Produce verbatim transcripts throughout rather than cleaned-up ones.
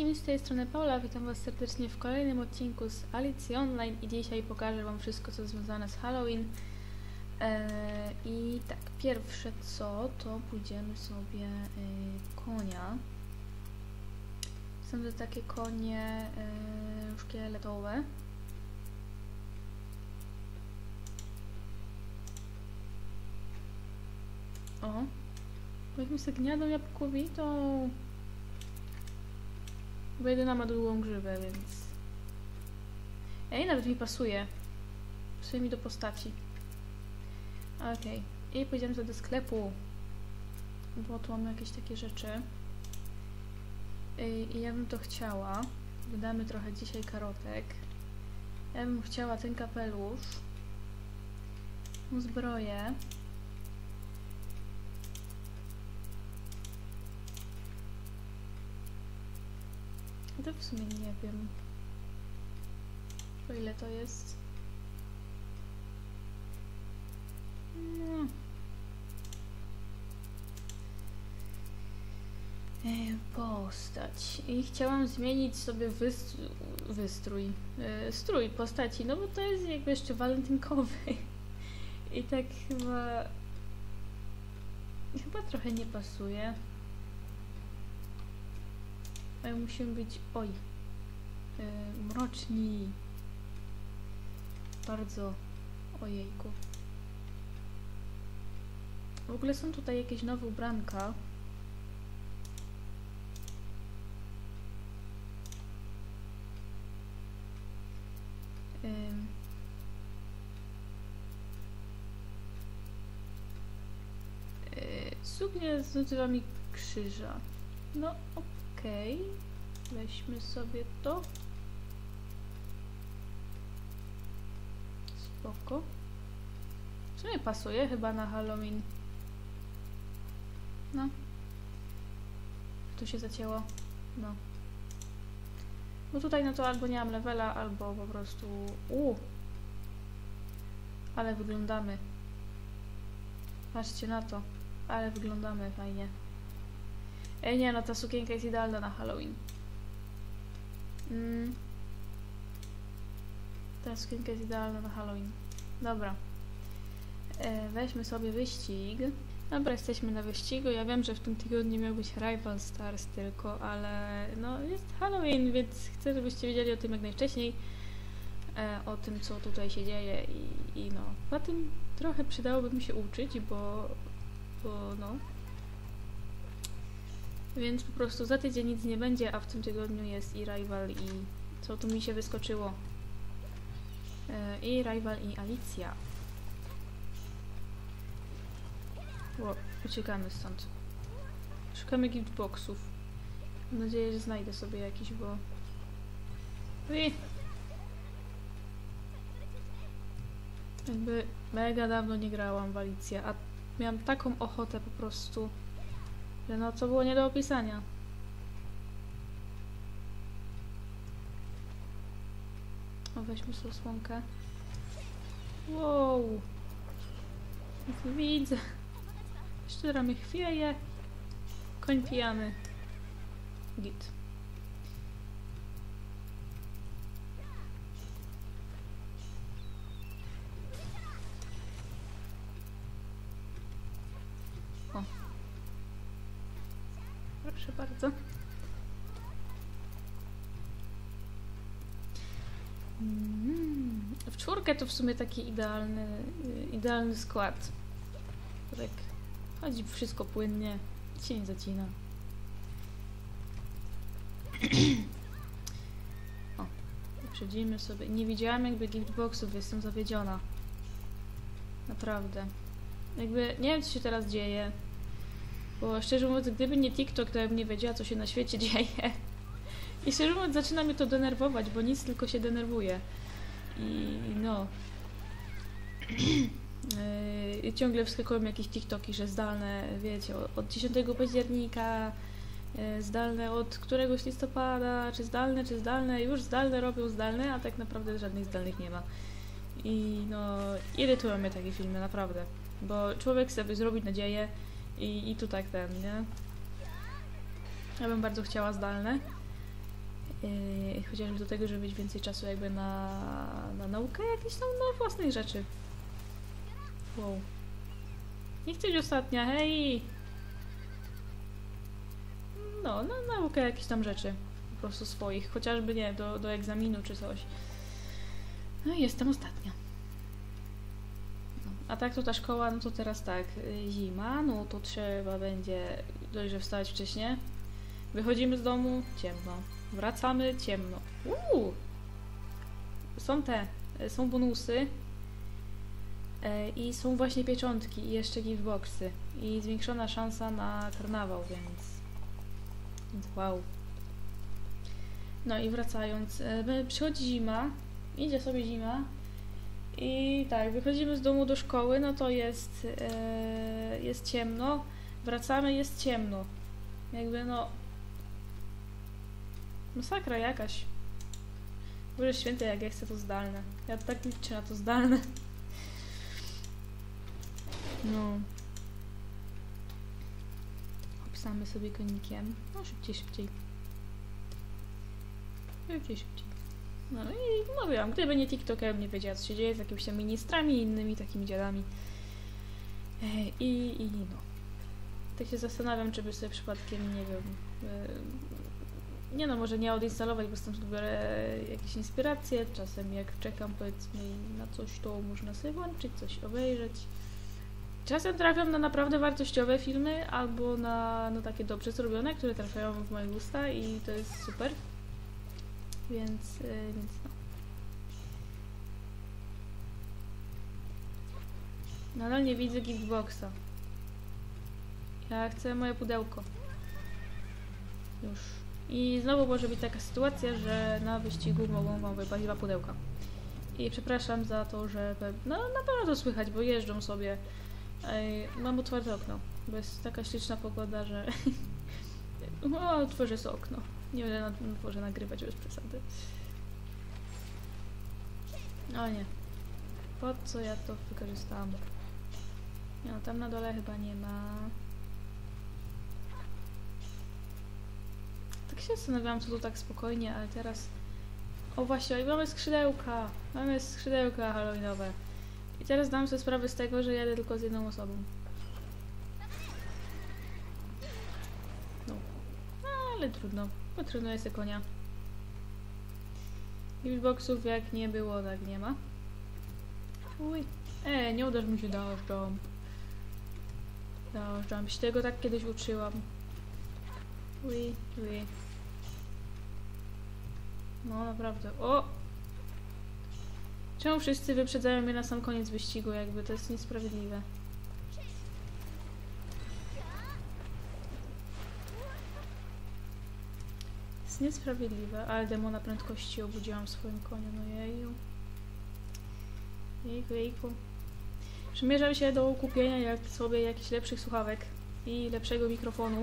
Cześć, z tej strony Paula, witam was serdecznie w kolejnym odcinku z Alicji Online i dzisiaj pokażę wam wszystko, co związane z Halloween. Eee, I tak, pierwsze co, to pójdziemy sobie yy, konia. Są to takie konie yy, szkieletowe. O, weźmy sobie gniadą jabłkowitą. Bo jedyna ma długą grzywę, więc... Ej, nawet mi pasuje. Pasuje mi do postaci. Okej. Okay. I pójdziemy sobie do sklepu. Bo tu mamy jakieś takie rzeczy. I, I ja bym to chciała. Wydamy trochę dzisiaj karotek. Ja bym chciała ten kapelusz. Tą zbroję. To w sumie nie wiem, po ile to jest. No. Postać. I chciałam zmienić sobie wystrój, wystrój yy, strój postaci, no bo to jest jakby jeszcze walentynkowy. I tak chyba... Chyba trochę nie pasuje. Ale musimy być, oj, yy, mroczni. Bardzo, ojejku. W ogóle są tutaj jakieś nowe ubranka. Yy. Yy, suknia z motywami krzyża. No, okej. Okay. Weźmy sobie to. Spoko. W sumie pasuje chyba na Halloween. No. Tu się zacięło. No. Bo tutaj no to albo nie mam levela, albo po prostu... Uuu. Ale wyglądamy. Patrzcie na to. Ale wyglądamy fajnie. Ej, nie, no ta sukienka jest idealna na Halloween. Mm. Ta sukienka jest idealna na Halloween. Dobra. E, weźmy sobie wyścig. Dobra, jesteśmy na wyścigu. Ja wiem, że w tym tygodniu miał być Rival Stars tylko, ale no jest Halloween, więc chcę, żebyście wiedzieli o tym jak najwcześniej. E, o tym, co tutaj się dzieje i, i no. Po tym trochę przydałoby mi się uczyć, bo, bo no... Więc po prostu za tydzień nic nie będzie, a w tym tygodniu jest i Rival, i co tu mi się wyskoczyło? Yy, I Rival, i Alicja. Ło, uciekamy stąd. Szukamy giftboxów. Mam nadzieję, że znajdę sobie jakiś, bo... Ui. Jakby mega dawno nie grałam w Alicję, a miałam taką ochotę po prostu... No, co było nie do opisania. O, weźmy sobie słonkę. Wow. Nie widzę. Szczera mnie chwieje. Koń pijany. Git. O. Proszę bardzo. Mm. W czwórkę to w sumie taki idealny, idealny skład. Tak chodzi wszystko płynnie, się nie zacina. O, wyprzedzimy sobie. Nie widziałam jakby giftboxów, jestem zawiedziona. Naprawdę. Jakby nie wiem, co się teraz dzieje. Bo szczerze mówiąc, gdyby nie TikTok, to ja bym nie wiedziała, co się na świecie dzieje. I szczerze mówiąc, zaczyna mnie to denerwować, bo nic tylko się denerwuje. I no... yy, ciągle wskakują jakieś TikToki, że zdalne, wiecie, od dziesiątego października, yy, zdalne od któregoś listopada, czy zdalne, czy zdalne, już zdalne robią zdalne, a tak naprawdę żadnych zdalnych nie ma. I no, irytują mnie takie filmy, naprawdę. Bo człowiek sobie zrobić nadzieję i, i tu tak ten, nie? Ja bym bardzo chciała zdalne. Yy, chociażby do tego, żeby mieć więcej czasu jakby na, na naukę jakichś tam no, własnych rzeczy. Wow. Nie chcę być ostatnia, hej! No, na naukę jakichś tam rzeczy. Po prostu swoich. Chociażby nie, do, do egzaminu czy coś. No i jestem ostatnia. No. A tak to ta szkoła, no to teraz tak, zima, no to trzeba będzie dość, że wstać wcześniej. Wychodzimy z domu, ciemno. Wracamy, ciemno. Uuu! Są te, są bonusy. E, I są właśnie pieczątki i jeszcze giftboxy. I zwiększona szansa na karnawał, więc... więc wow. No i wracając, e, przychodzi zima, idzie sobie zima i tak, wychodzimy z domu do szkoły, no to jest, e, jest ciemno, wracamy, jest ciemno. Jakby no... masakra jakaś. Boże święty, jak ja chcę to zdalne. Ja tak liczę na to zdalne. No. Opisamy sobie konikiem. No szybciej, szybciej. Szybciej, szybciej. No i mówiłam, gdyby nie TikTok, ja bym nie wiedziała, co się dzieje z jakimiś tam ministrami i innymi takimi dziadami. I, i no. Tak się zastanawiam, czy by sobie przypadkiem, nie wiem... Nie no, może nie odinstalować, bo stąd biorę jakieś inspiracje. Czasem jak czekam, powiedzmy, na coś, to można sobie włączyć, coś obejrzeć. Czasem trafiam na naprawdę wartościowe filmy, albo na no, takie dobrze zrobione, które trafiają w moje gusta i to jest super. Więc, yy, więc no. Nadal nie widzę giftboxa. Ja chcę moje pudełko. Już. I znowu może być taka sytuacja, że na wyścigu mogą wam wypaść dwa pudełka. I przepraszam za to, że no na pewno to słychać, bo jeżdżą sobie. Ej, mam otwarte okno, bo jest taka śliczna pogoda, że o, otworzę sobie okno. Nie będę na dworze nagrywać bez przesady. O nie. Po co ja to wykorzystałam? Nie no, tam na dole chyba nie ma. Tak się zastanawiałam, co tu tak spokojnie, ale teraz... O właśnie, mamy skrzydełka! Mamy skrzydełka halloweenowe. I teraz dam sobie sprawę z tego, że jadę tylko z jedną osobą. No. Ale trudno. Bo trudno jest konia. Giftboxów jak nie było, tak nie ma. Uj. E, nie uderz mi się, dojeżdżam. Dojeżdżam. Się tego tak kiedyś uczyłam. Uj, uj. No naprawdę. O! Czemu wszyscy wyprzedzają mnie na sam koniec wyścigu, jakby to jest niesprawiedliwe. Jest niesprawiedliwe, ale demona prędkości obudziłam swoim koniem, no jeju. Jejku, jejku. Przymierzam się do kupienia jak sobie jakichś lepszych słuchawek i lepszego mikrofonu.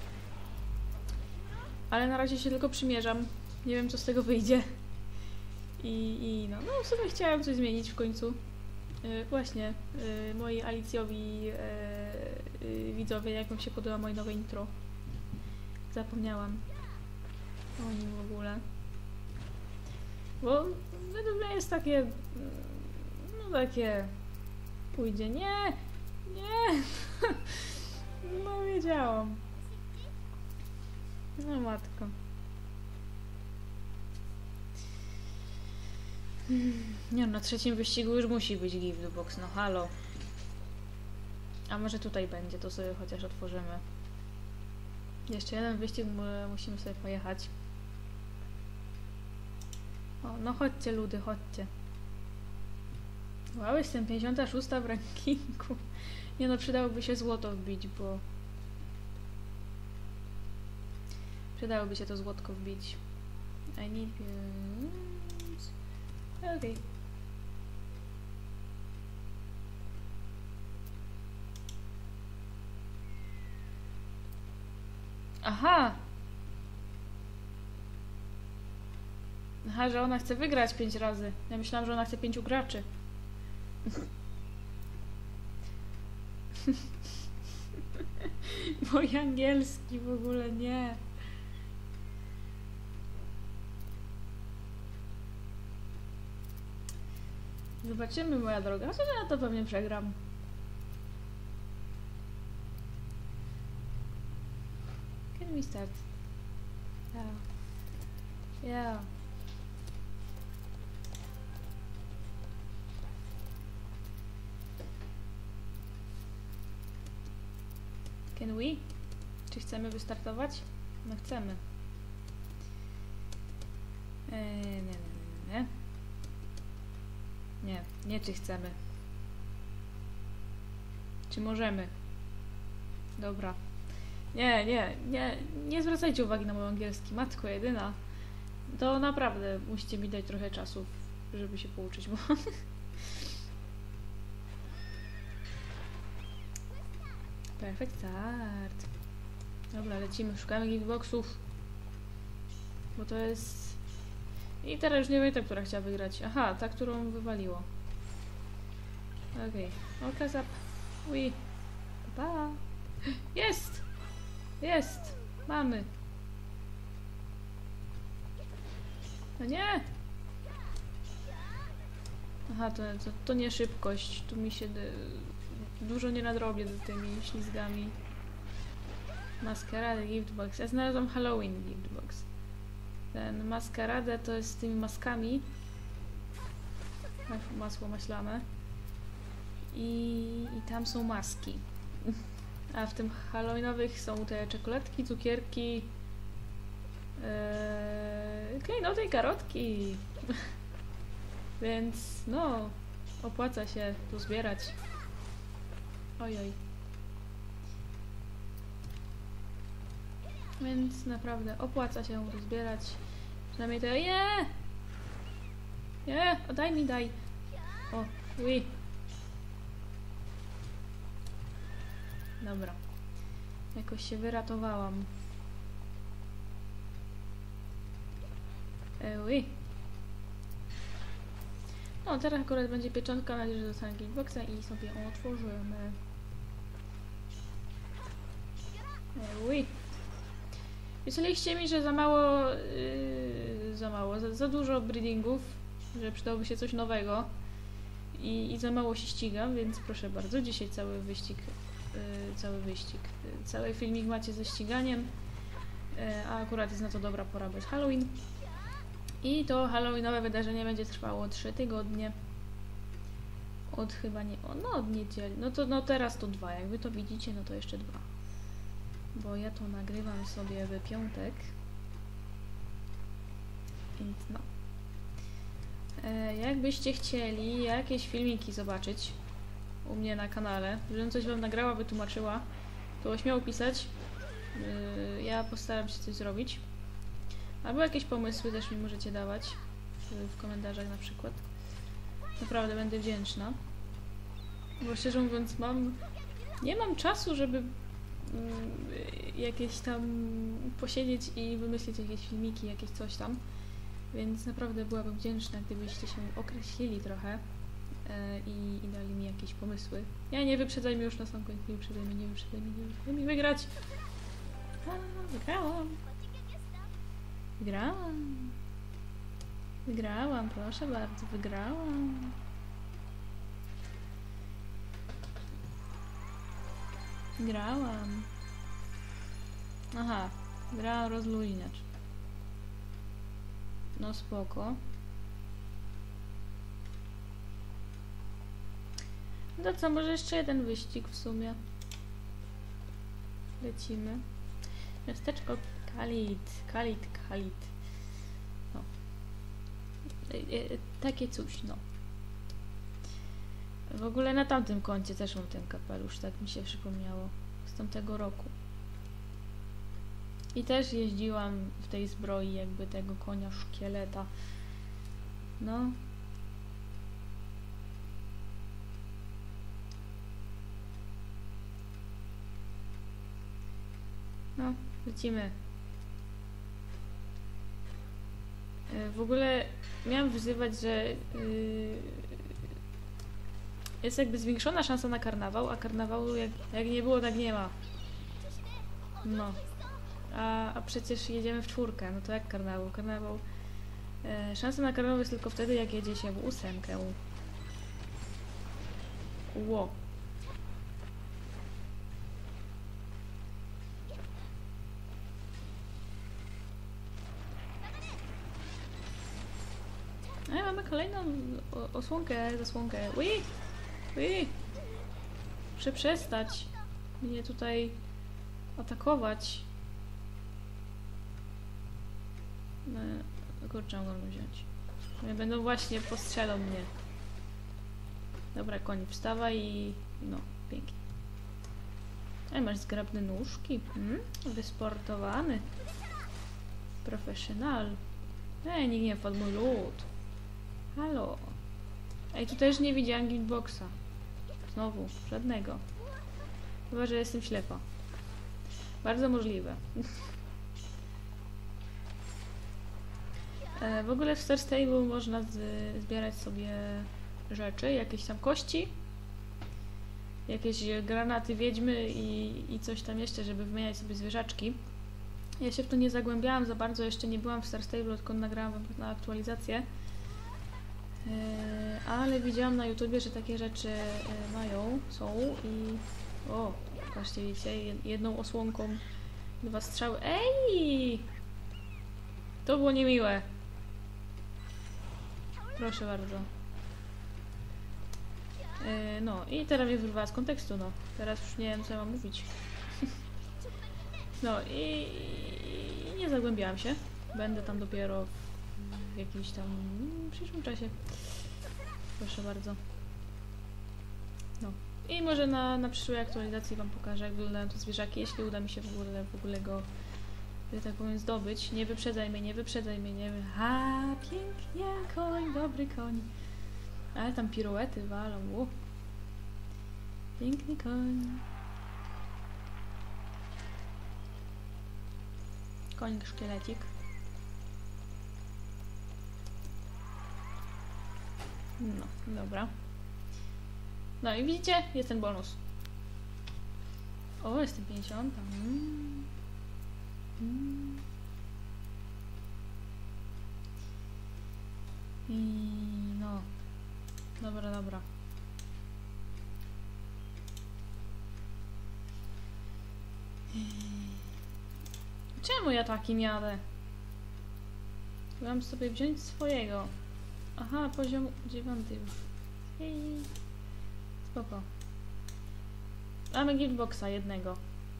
Ale na razie się tylko przymierzam. Nie wiem, co z tego wyjdzie. I, i no, no w sumie chciałam coś zmienić w końcu. Yy, właśnie, yy, moi Alicjowi yy, yy, widzowie, jak wam się podoba moje nowe intro. Zapomniałam o nim w ogóle. Bo według mnie jest takie... No takie... Pójdzie. Nie! Nie! No wiedziałam. No matko. Nie no, na trzecim wyścigu już musi być giftbox, no halo. A może tutaj będzie, to sobie chociaż otworzymy. Jeszcze jeden wyścig musimy sobie pojechać. O, no chodźcie ludy, chodźcie. Wow, jestem pięćdziesiąta szósta w rankingu. Nie no, przydałoby się złoto wbić, bo... Przydałoby się to złotko wbić. I need... Okej. Okay. Aha! Aha, że ona chce wygrać pięć razy. Ja myślałam, że ona chce pięciu graczy. Mój angielski w ogóle nie. Zobaczymy, moja droga. Chociaż ja to pewnie przegram. Can we start? Yeah. Yeah. Can we? Czy chcemy wystartować? No chcemy. Eee, nie, nie, nie, nie. Nie, nie czy chcemy. Czy możemy? Dobra. Nie, nie, nie, nie zwracajcie uwagi na mój angielski. Matko jedyna. To naprawdę musicie mi dać trochę czasu, żeby się pouczyć, bo... Perfect start. Dobra, lecimy, szukamy giftboxów. Bo to jest... I teraz już nie pamiętam, która chciała wygrać. Aha, ta, którą wywaliło. Okej. Okay. Okaz up. Ui. Pa. Jest! Jest! Mamy! No nie! Aha, to, to, to nie szybkość. Tu mi się... Dużo nie nadrobię z tymi ślizgami. Maskarady, giftbox. Ja znalazłam Halloween giftbox. Ten maskaradę to jest z tymi maskami. Masło maślane. I, i tam są maski. A w tym halloweenowych są te czekoladki, cukierki, yy, klejnoty i karotki. Więc no, opłaca się tu zbierać. Ojoj. Więc naprawdę opłaca się tu zbierać. Przynajmniej to... Nie! Nie! O, daj mi, daj! O, ui. Dobra. Jakoś się wyratowałam. E, ui. No, teraz akurat będzie pieczątka. Mam nadzieję, że dostanę giftboxa i sobie ją otworzymy. E, ui. Myśleliście mi, że za mało, yy, za mało, za, za dużo breedingów, że przydałoby się coś nowego i, i za mało się ścigam, więc proszę bardzo, dzisiaj cały wyścig, yy, cały wyścig, yy, cały filmik macie ze ściganiem, yy, a akurat jest na to dobra pora, bo jest Halloween i to halloweenowe wydarzenie będzie trwało trzy tygodnie, od chyba nie, o, no od niedzieli, no to no teraz to dwa, jak wy to widzicie, no to jeszcze dwa. Bo ja to nagrywam sobie w piątek. Więc no. E, jakbyście chcieli jakieś filmiki zobaczyć u mnie na kanale, żebym coś wam nagrała, wytłumaczyła, to śmiało pisać. E, ja postaram się coś zrobić. Albo jakieś pomysły też mi możecie dawać w, w komentarzach na przykład. Naprawdę będę wdzięczna. Bo szczerze mówiąc mam... Nie mam czasu, żeby jakieś tam posiedzieć i wymyślić jakieś filmiki, jakieś coś tam, więc naprawdę byłabym wdzięczna, gdybyście się określili trochę e, i, i dali mi jakieś pomysły. Ja nie wyprzedzaj mnie już na sam koniec, nie wyprzedzaj mnie, nie wyprzedzaj mnie, nie wyprzedzaj mnie, wygrać! A, wygrałam! Wygrałam! Wygrałam, proszę bardzo, wygrałam! Grałam. Aha, grałam rozluźniacz. No spoko. No co, może jeszcze jeden wyścig w sumie. Lecimy. Miasteczko Kalit. Kalit, Kalit. No. E, e, takie coś, no. W ogóle na tamtym koncie też mam ten kapelusz, tak mi się przypomniało. Z tamtego roku. I też jeździłam w tej zbroi jakby tego konia szkieleta. No. No, lecimy. W ogóle miałam wyzywać, że yy, jest jakby zwiększona szansa na karnawał, a karnawału jak, jak nie było, tak nie ma. No. A, a przecież jedziemy w czwórkę, no to jak karnawał? Karnawał... E, szansa na karnawał jest tylko wtedy, jak jedzie się w ósemkę. Ło. A mamy kolejną osłonkę, zasłonkę. Ui! Ui! Muszę przestać mnie tutaj atakować. No, kurczę, mogę wziąć. Będą właśnie postrzelą mnie. Dobra, koń, wstawaj i... no, pięknie. Ej, masz zgrabne nóżki. Hmm? Wysportowany. Profesjonal. Ej, nikt nie wpadł mój lód. Halo. Ej, tu też nie widziałam hitboxa. Znowu, żadnego. Chyba, że jestem ślepa. Bardzo możliwe. e, w ogóle w Star Stable można z, zbierać sobie rzeczy, jakieś tam kości, jakieś granaty wiedźmy i, i coś tam jeszcze, żeby wymieniać sobie zwierzaczki. Ja się w to nie zagłębiałam za bardzo, jeszcze nie byłam w Star Stable, odkąd nagrałam na aktualizację. Yy, ale widziałam na YouTubie, że takie rzeczy yy, mają, są i... O, patrzcie, widzicie, jedną osłonką dwa strzały. Ej! To było niemiłe. Proszę bardzo. Yy, no i teraz mnie wyrwała z kontekstu, no. Teraz już nie wiem, co ja mam mówić. No i, i nie zagłębiałam się. Będę tam dopiero w jakimś tam w przyszłym czasie. Proszę bardzo. No. I może na, na przyszłej aktualizacji wam pokażę, jak wyglądają te zwierzaki, jeśli uda mi się w ogóle, w ogóle go, że tak powiem, zdobyć. Nie wyprzedzaj mnie, nie wyprzedzaj mnie, nie wiem. Ha, pięknie, koń, dobry koń. Ale tam piruety walą, ło. Piękny koń. Koń szkielecik. No, dobra. No i widzicie? Jest ten bonus. O, jestem pięćdziesiąta. Mm. Mm. I no. Dobra, dobra. Czemu ja takim jadę? Mam sobie wziąć swojego. Aha, poziom dziewiąty już. Hej. Spoko. Mamy giftboxa jednego.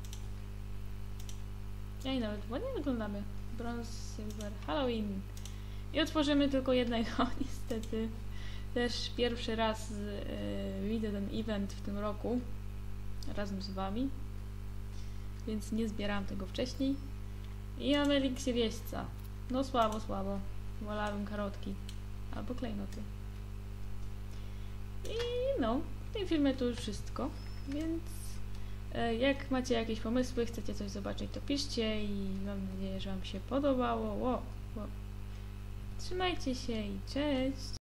Ej, nawet ładnie wyglądamy. Bronze, silver, Halloween. I otworzymy tylko jednego, niestety. Też pierwszy raz yy, widzę ten event w tym roku. Razem z wami. Więc nie zbierałam tego wcześniej. I mamy eliksir jeźdźca. No słabo, słabo. Wolałabym karotki. Albo klejnoty. I no, w tym filmie to już wszystko. Więc e, jak macie jakieś pomysły, chcecie coś zobaczyć, to piszcie i mam nadzieję, że wam się podobało. Ło, ło. Trzymajcie się i cześć!